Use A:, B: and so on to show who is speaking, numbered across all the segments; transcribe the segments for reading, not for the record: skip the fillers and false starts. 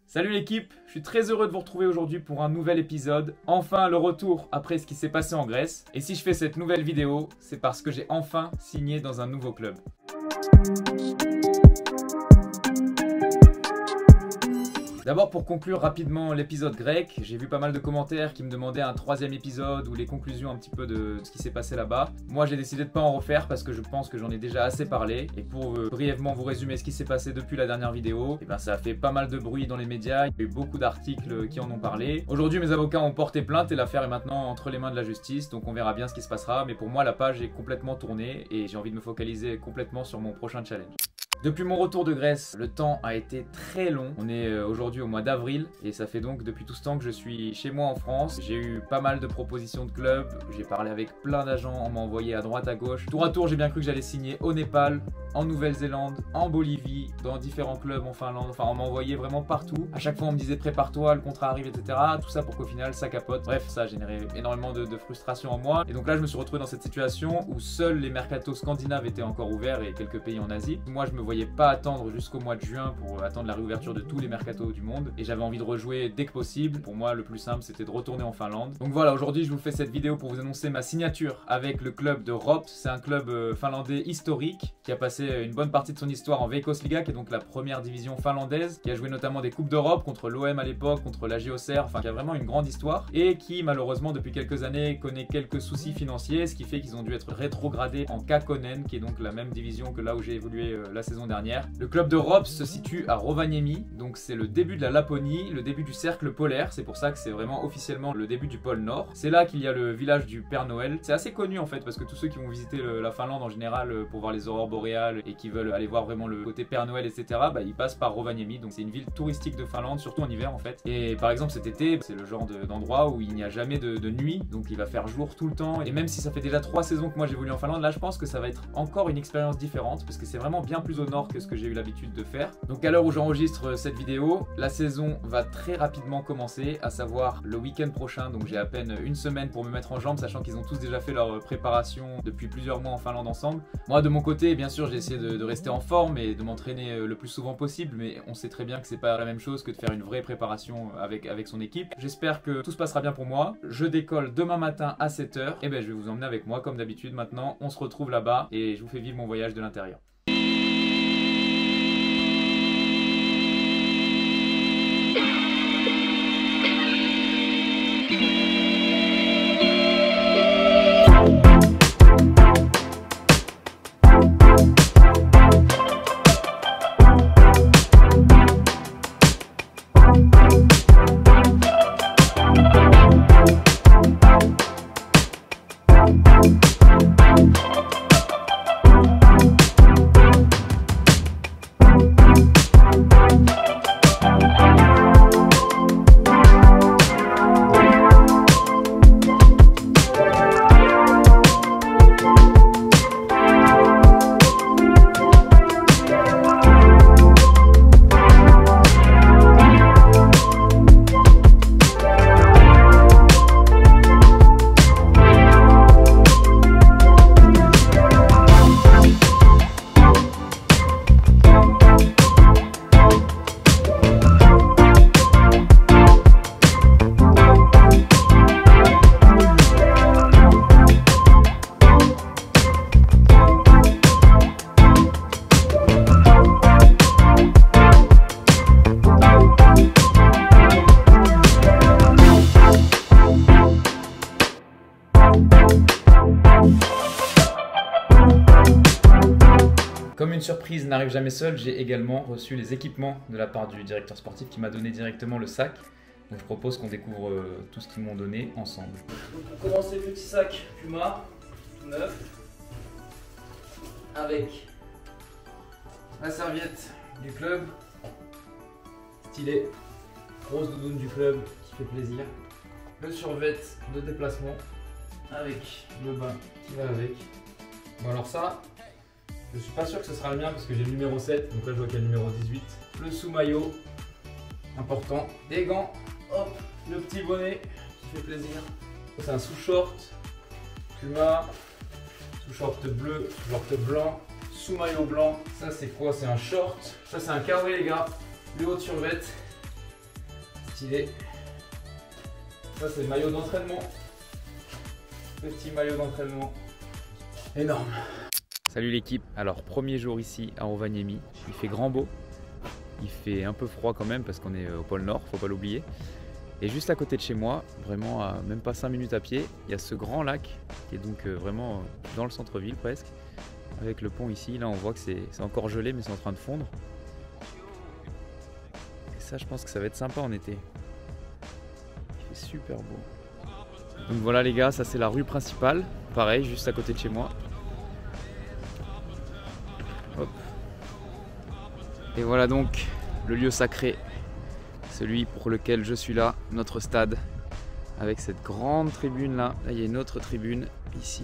A: Salut l'équipe, je suis très heureux de vous retrouver aujourd'hui pour un nouvel épisode. Enfin le retour après ce qui s'est passé en Grèce. Et si je fais cette nouvelle vidéo, c'est parce que j'ai enfin signé dans un nouveau club. D'abord pour conclure rapidement l'épisode grec, j'ai vu pas mal de commentaires qui me demandaient un troisième épisode ou les conclusions un petit peu de ce qui s'est passé là-bas. Moi j'ai décidé de pas en refaire parce que je pense que j'en ai déjà assez parlé. Et pour brièvement vous résumer ce qui s'est passé depuis la dernière vidéo, et ben ça a fait pas mal de bruit dans les médias, il y a eu beaucoup d'articles qui en ont parlé. Aujourd'hui mes avocats ont porté plainte et l'affaire est maintenant entre les mains de la justice, donc on verra bien ce qui se passera. Mais pour moi la page est complètement tournée et j'ai envie de me focaliser complètement sur mon prochain challenge. Depuis mon retour de Grèce, le temps a été très long. On est aujourd'hui au mois d'avril et ça fait donc depuis tout ce temps que je suis chez moi en France. J'ai eu pas mal de propositions de clubs, j'ai parlé avec plein d'agents, on m'a envoyé à droite à gauche. Tour à tour, j'ai bien cru que j'allais signer au Népal, en Nouvelle-Zélande, en Bolivie, dans différents clubs en Finlande. Enfin, on m'a envoyé vraiment partout. À chaque fois, on me disait prépare-toi, le contrat arrive, etc. Tout ça pour qu'au final, ça capote. Bref, ça a généré énormément de frustration en moi. Et donc là, je me suis retrouvé dans cette situation où seuls les mercatos scandinaves étaient encore ouverts et quelques pays en Asie. Moi, je me voyais pas attendre jusqu'au mois de juin pour attendre la réouverture de tous les mercatos du monde. Et j'avais envie de rejouer dès que possible. Pour moi, le plus simple, c'était de retourner en Finlande. Donc voilà, aujourd'hui, je vous fais cette vidéo pour vous annoncer ma signature avec le club de Rops. C'est un club finlandais historique qui a passé une bonne partie de son histoire en Veikkausliiga, qui est donc la première division finlandaise, qui a joué notamment des Coupes d'Europe contre l'OM à l'époque, contre la JOCR, enfin qui a vraiment une grande histoire, et qui malheureusement depuis quelques années connaît quelques soucis financiers, ce qui fait qu'ils ont dû être rétrogradés en Kakkonen, qui est donc la même division que là où j'ai évolué la saison dernière. Le club de Rops se situe à Rovaniemi, donc c'est le début de la Laponie, le début du cercle polaire, c'est pour ça que c'est vraiment officiellement le début du pôle Nord. C'est là qu'il y a le village du Père Noël. C'est assez connu en fait, parce que tous ceux qui vont visiter la Finlande en général pour voir les aurores boréales et qui veulent aller voir vraiment le côté Père Noël, etc., bah, ils passent par Rovaniemi. Donc c'est une ville touristique de Finlande, surtout en hiver en fait. Et par exemple cet été, c'est le genre d'endroit où il n'y a jamais de nuit, donc il va faire jour tout le temps. Et même si ça fait déjà 3 saisons que moi j'évolue en Finlande, là je pense que ça va être encore une expérience différente, parce que c'est vraiment bien plus au nord que ce que j'ai eu l'habitude de faire. Donc à l'heure où j'enregistre cette vidéo, la saison va très rapidement commencer, à savoir le week-end prochain. Donc j'ai à peine une semaine pour me mettre en jambes, sachant qu'ils ont tous déjà fait leur préparation depuis plusieurs mois en Finlande ensemble. Moi de mon côté, bien sûr, j'ai essayé de rester en forme et de m'entraîner le plus souvent possible, mais on sait très bien que c'est pas la même chose que de faire une vraie préparation avec son équipe. J'espère que tout se passera bien pour moi. Je décolle demain matin à 7 h et ben je vais vous emmener avec moi comme d'habitude. Maintenant on se retrouve là-bas et je vous fais vivre mon voyage de l'intérieur. Comme une surprise n'arrive jamais seule, j'ai également reçu les équipements de la part du directeur sportif qui m'a donné directement le sac. Donc je propose qu'on découvre tout ce qu'ils m'ont donné ensemble. Donc pour commencer, petit sac Puma, tout neuf, avec la serviette du club, stylé, grosse doudoune du club qui fait plaisir, le survêt de déplacement avec le bain qui va avec. Bon alors ça, je suis pas sûr que ce sera le mien parce que j'ai le numéro 7, donc là je vois qu'il y a le numéro 18. Le sous-maillot, important. Des gants, hop, le petit bonnet qui fait plaisir. C'est un sous-short, Puma, sous-short bleu, sous-short blanc, sous-maillot blanc. Ça c'est quoi? C'est un short. Ça c'est un carré les gars. Le haut de survêt stylé. Ça c'est le maillot d'entraînement. Petit maillot d'entraînement. Énorme. Salut l'équipe. Alors premier jour ici à Rovaniemi. Il fait grand beau. Il fait un peu froid quand même parce qu'on est au pôle Nord, faut pas l'oublier. Et juste à côté de chez moi, vraiment à même pas 5 minutes à pied, il y a ce grand lac qui est donc vraiment dans le centre-ville presque. Avec le pont ici, là on voit que c'est encore gelé mais c'est en train de fondre. Et ça je pense que ça va être sympa en été. Il fait super beau. Donc voilà les gars, ça c'est la rue principale, pareil juste à côté de chez moi. Hop. Et voilà donc le lieu sacré, celui pour lequel je suis là, notre stade, avec cette grande tribune là. Là il y a une autre tribune ici.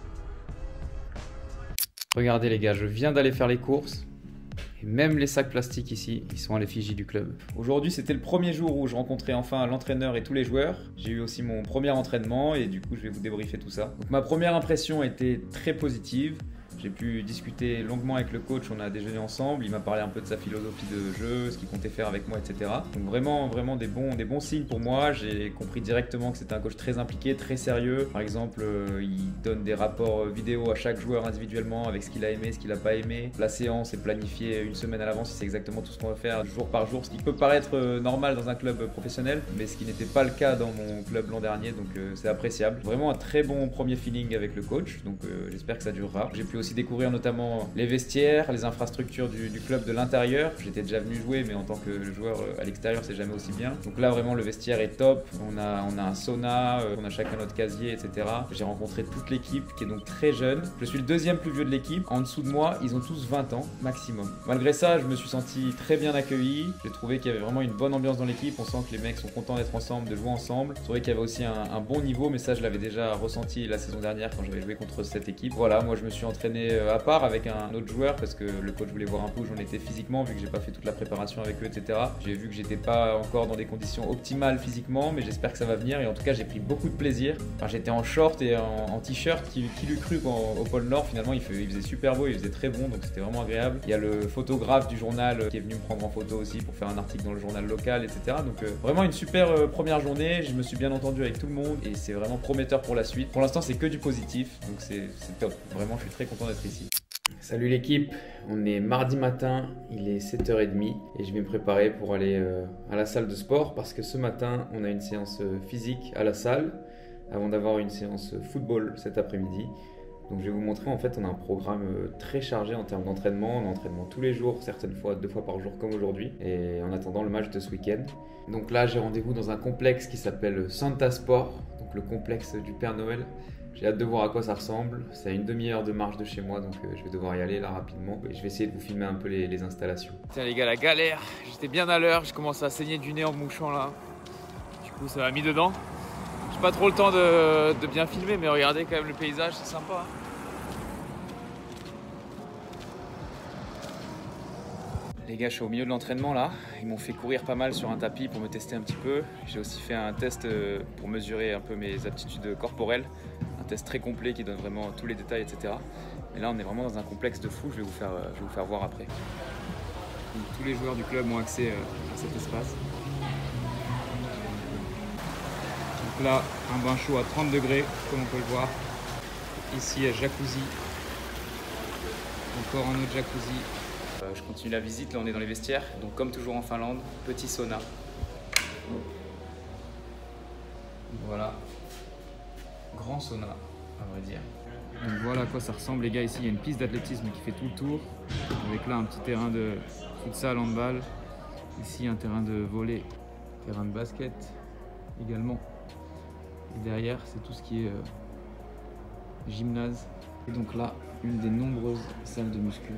A: Regardez les gars, je viens d'aller faire les courses. Et même les sacs plastiques ici, ils sont à l'effigie du club. Aujourd'hui, c'était le premier jour où je rencontrais enfin l'entraîneur et tous les joueurs. J'ai eu aussi mon premier entraînement et du coup, je vais vous débriefer tout ça. Donc, ma première impression était très positive. J'ai pu discuter longuement avec le coach, on a déjeuné ensemble, il m'a parlé un peu de sa philosophie de jeu, ce qu'il comptait faire avec moi, etc. Donc vraiment des bons signes pour moi. J'ai compris directement que c'était un coach très impliqué, très sérieux. Par exemple, il donne des rapports vidéo à chaque joueur individuellement avec ce qu'il a aimé, ce qu'il n'a pas aimé. La séance est planifiée une semaine à l'avance, il sait exactement tout ce qu'on va faire jour par jour, ce qui peut paraître normal dans un club professionnel, mais ce qui n'était pas le cas dans mon club l'an dernier, donc c'est appréciable. Vraiment un très bon premier feeling avec le coach, donc j'espère que ça durera. J'ai pu aussi découvrir notamment les vestiaires, les infrastructures du club de l'intérieur. J'étais déjà venu jouer, mais en tant que joueur à l'extérieur, c'est jamais aussi bien. Donc là, vraiment, le vestiaire est top. On a un sauna, on a chacun notre casier, etc. J'ai rencontré toute l'équipe qui est donc très jeune. Je suis le deuxième plus vieux de l'équipe. En dessous de moi, ils ont tous 20 ans maximum. Malgré ça, je me suis senti très bien accueilli. J'ai trouvé qu'il y avait vraiment une bonne ambiance dans l'équipe. On sent que les mecs sont contents d'être ensemble, de jouer ensemble. Je trouvais qu'il y avait aussi un bon niveau, mais ça, je l'avais déjà ressenti la saison dernière quand j'avais joué contre cette équipe. Voilà, moi, je me suis entraîné à part avec un autre joueur parce que le coach voulait voir un peu où j'en étais physiquement vu que j'ai pas fait toute la préparation avec eux, etc. J'ai vu que j'étais pas encore dans des conditions optimales physiquement, mais j'espère que ça va venir et en tout cas j'ai pris beaucoup de plaisir. Enfin, j'étais en short et en t-shirt, qui l'eût cru au pôle Nord. Finalement il faisait super beau, il faisait très bon, donc c'était vraiment agréable. Il y a le photographe du journal qui est venu me prendre en photo aussi pour faire un article dans le journal local, etc. Donc vraiment une super première journée, je me suis bien entendu avec tout le monde et c'est vraiment prometteur pour la suite. Pour l'instant c'est que du positif, donc c'est top. Vraiment je suis très content d'être ici. Salut l'équipe, on est mardi matin, il est 7h30 et je vais me préparer pour aller à la salle de sport parce que ce matin on a une séance physique à la salle avant d'avoir une séance football cet après-midi. Donc je vais vous montrer, en fait on a un programme très chargé en termes d'entraînement. On entraînement tous les jours, certaines fois 2 fois par jour comme aujourd'hui, et en attendant le match de ce week-end. Donc là j'ai rendez-vous dans un complexe qui s'appelle Santa Sport, donc le complexe du Père Noël. J'ai hâte de voir à quoi ça ressemble. C'est à une demi-heure de marche de chez moi, donc je vais devoir y aller là rapidement. Et je vais essayer de vous filmer un peu les installations. Tiens les gars, la galère. J'étais bien à l'heure, je commence à saigner du nez en me mouchant là. Du coup ça m'a mis dedans. J'ai pas trop le temps de bien filmer, mais regardez quand même le paysage, c'est sympa. Les gars, je suis au milieu de l'entraînement là. Ils m'ont fait courir pas mal sur un tapis pour me tester un petit peu. J'ai aussi fait un test pour mesurer un peu mes aptitudes corporelles. Un test très complet qui donne vraiment tous les détails, etc. Et là, on est vraiment dans un complexe de fou. Je vais vous faire voir après. Donc, tous les joueurs du club ont accès à cet espace. Donc là, un bain chaud à 30 degrés, comme on peut le voir. Ici, jacuzzi. Encore un autre jacuzzi. Je continue la visite, là on est dans les vestiaires, donc comme toujours en Finlande, petit sauna. Voilà, grand sauna à vrai dire. Donc voilà à quoi ça ressemble les gars, ici il y a une piste d'athlétisme qui fait tout le tour, avec là un petit terrain de futsal, handball, ici un terrain de volley, terrain de basket également. Et derrière c'est tout ce qui est gymnase. Et donc là, une des nombreuses salles de muscu.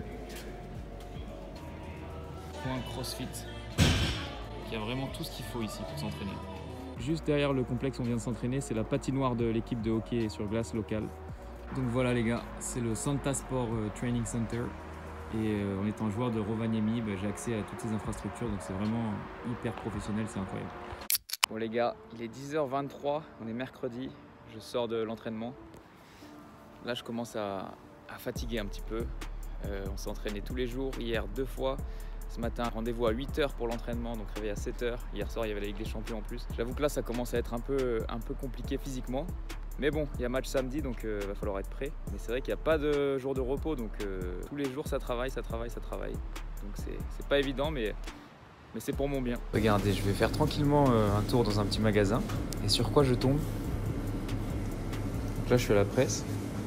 A: Point CrossFit, il y a vraiment tout ce qu'il faut ici pour s'entraîner. Juste derrière le complexe où on vient de s'entraîner, c'est la patinoire de l'équipe de hockey sur glace locale. Donc voilà les gars, c'est le Santa Sport Training Center et en étant joueur de Rovaniemi, j'ai accès à toutes ces infrastructures, donc c'est vraiment hyper professionnel, c'est incroyable. Bon les gars, il est 10h23, on est mercredi, je sors de l'entraînement. Là je commence à fatiguer un petit peu. On s'est entraîné tous les jours, hier 2 fois. Ce matin, rendez-vous à 8 h pour l'entraînement, donc réveil à 7 h. Hier soir, il y avait la Ligue des Champions en plus. J'avoue que là, ça commence à être un peu compliqué physiquement. Mais bon, il y a match samedi, donc va falloir être prêt. Mais c'est vrai qu'il n'y a pas de jour de repos, donc tous les jours, ça travaille. Donc c'est pas évident, mais c'est pour mon bien. Regardez, je vais faire tranquillement un tour dans un petit magasin. Et sur quoi je tombe? Donc là, je suis à la presse.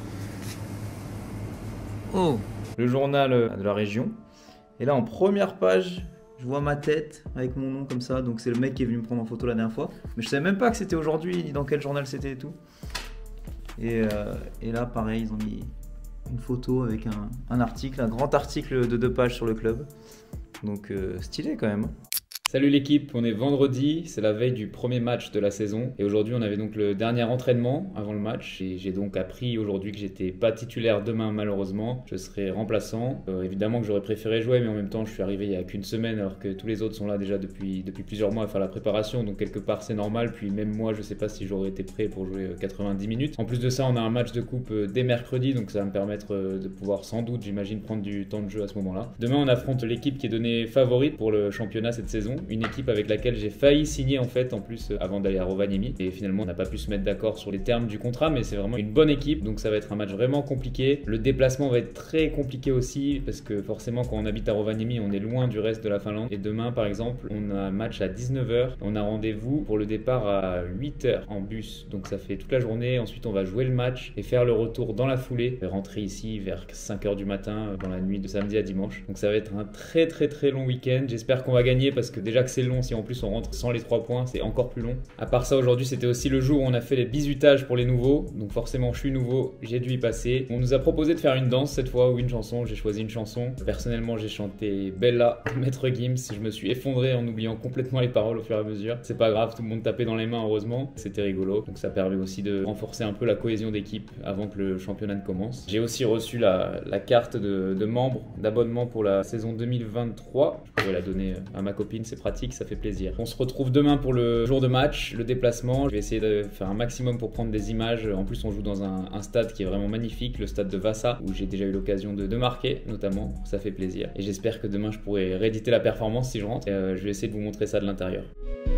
A: Oh, le journal de la région. Et là, en première page, je vois ma tête avec mon nom comme ça. Donc c'est le mec qui est venu me prendre en photo la dernière fois. Mais je savais même pas que c'était aujourd'hui, ni dans quel journal c'était et tout. Et là, pareil, ils ont mis une photo avec un article, un grand article de 2 pages sur le club. Donc stylé quand même. Salut l'équipe, on est vendredi, c'est la veille du premier match de la saison et aujourd'hui on avait donc le dernier entraînement avant le match et j'ai donc appris aujourd'hui que j'étais pas titulaire demain malheureusement, je serai remplaçant. Évidemment que j'aurais préféré jouer mais en même temps je suis arrivé il y a qu'une semaine alors que tous les autres sont là déjà depuis plusieurs mois à faire la préparation donc quelque part c'est normal, puis même moi je sais pas si j'aurais été prêt pour jouer 90 minutes. En plus de ça on a un match de coupe dès mercredi donc ça va me permettre de pouvoir sans doute j'imagine prendre du temps de jeu à ce moment-là. Demain on affronte l'équipe qui est donnée favorite pour le championnat cette saison. Une équipe avec laquelle j'ai failli signer en plus avant d'aller à Rovaniemi et finalement on n'a pas pu se mettre d'accord sur les termes du contrat mais c'est vraiment une bonne équipe donc ça va être un match vraiment compliqué. Le déplacement va être très compliqué aussi parce que forcément quand on habite à Rovaniemi on est loin du reste de la Finlande et demain par exemple on a un match à 19 h, on a rendez-vous pour le départ à 8 h en bus donc ça fait toute la journée, ensuite on va jouer le match et faire le retour dans la foulée et rentrer ici vers 5 h du matin dans la nuit de samedi à dimanche donc ça va être un très long week-end. J'espère qu'on va gagner parce que déjà que c'est long, si en plus on rentre sans les 3 points, c'est encore plus long. À part ça, aujourd'hui, c'était aussi le jour où on a fait les bisutages pour les nouveaux. Donc forcément, je suis nouveau, j'ai dû y passer. On nous a proposé de faire une danse cette fois ou une chanson. J'ai choisi une chanson. Personnellement, j'ai chanté Bella, Maître Gims. Je me suis effondré en oubliant complètement les paroles au fur et à mesure. C'est pas grave, tout le monde tapait dans les mains, heureusement. C'était rigolo. Donc ça permet aussi de renforcer un peu la cohésion d'équipe avant que le championnat ne commence. J'ai aussi reçu la carte de membre, d'abonnement pour la saison 2023. Je pourrais la donner à ma copine, c'est pratique, ça fait plaisir. On se retrouve demain pour le jour de match, le déplacement. Je vais essayer de faire un maximum pour prendre des images. En plus, on joue dans un stade qui est vraiment magnifique, le stade de Vasa, où j'ai déjà eu l'occasion de marquer, notamment. Ça fait plaisir. Et j'espère que demain, je pourrai rééditer la performance si je rentre. Et je vais essayer de vous montrer ça de l'intérieur.